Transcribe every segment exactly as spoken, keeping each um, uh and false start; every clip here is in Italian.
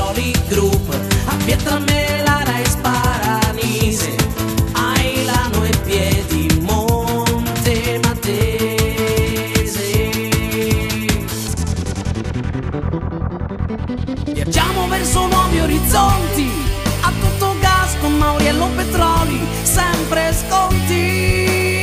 Petroli Group, a Pietramela e Sparanise, Ailano e Piedimonte Matese. Viaggiamo verso nuovi orizzonti, a tutto gas con Mauriello Petroli, sempre sconti.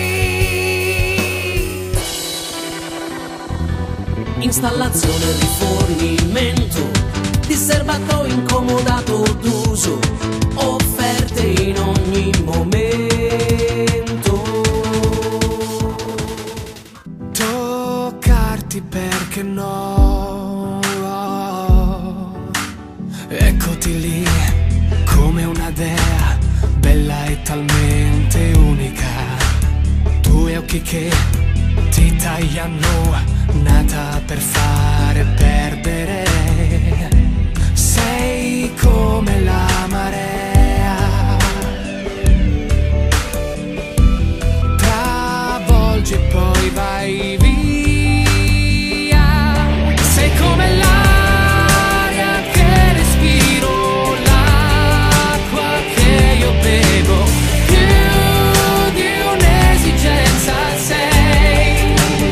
Installazione e rifornimento di serbatoi incomodato d'uso, offerte in ogni momento. Toccarti perché no, eccoti lì come una dea, bella e talmente unica. Due occhi che ti tagliano, nata per fare perdere. Sei come la marea, travolgi e poi vai via. Sei come l'aria che respiro, l'acqua che io bevo, più di un'esigenza sei.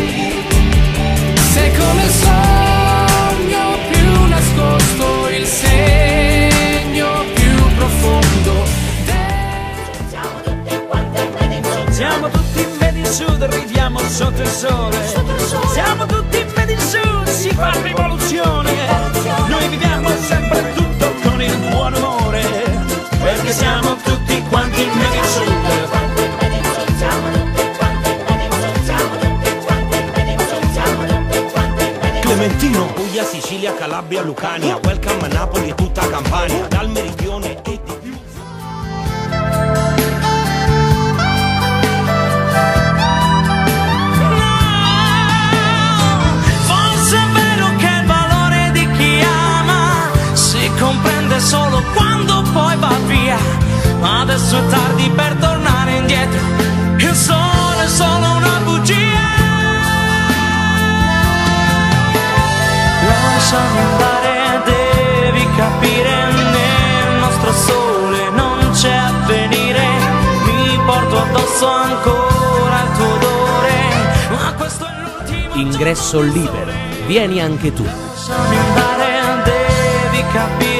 Sei come il sogno più nascosto, il segno più profondo. Siamo tutti quanti in Made in Sud. Siamo tutti in Made in Sud, ridiamo sotto il sole. Siamo tutti in Made in Sud, si fa rivoluzione. Noi viviamo sempre tutto con il buon umore, perché siamo tutti quanti in Made in Sud. Clementino, Puglia, Sicilia, Calabria, Lucania, welcome a Napoli e tutta Campania, dal meridione e di più. Forse è vero che il valore di chi ama si comprende solo quando poi va via, ma adesso è tardi per tornare indietro, il sole è solo una bugia. Lasciami andare, devi capire, nel nostro sole non c'è avvenire, mi porto addosso ancora il tuo odore, ma questo è l'ultimo. Ingresso libero, vieni anche tu. Lasciami andare, devi capire.